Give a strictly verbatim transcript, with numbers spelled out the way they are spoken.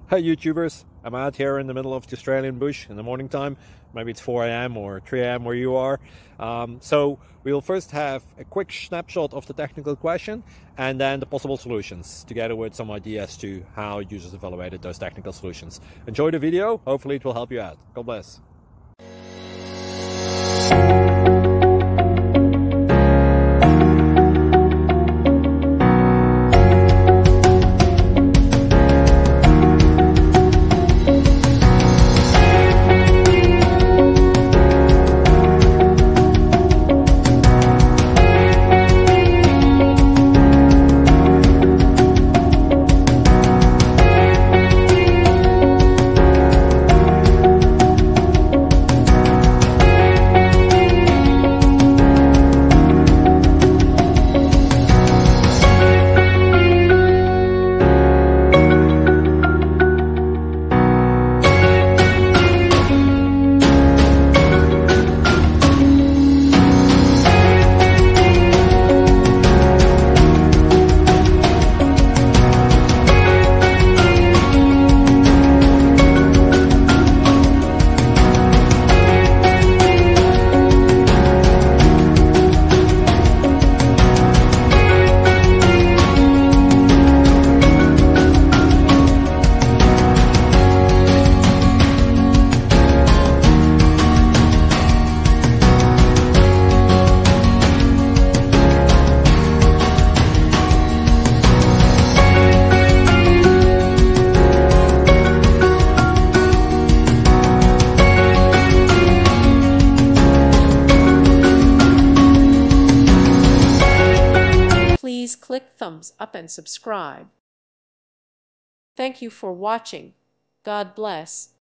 Hi YouTubers, I'm out here in the middle of the Australian bush in the morning time. Maybe it's four A M or three A M where you are. Um, so we'll first have a quick snapshot of the technical question and then the possible solutions, together with some ideas to how users evaluated those technical solutions. Enjoy the video, hopefully it will help you out. God bless. Please click thumbs up and subscribe. Thank you for watching. God bless.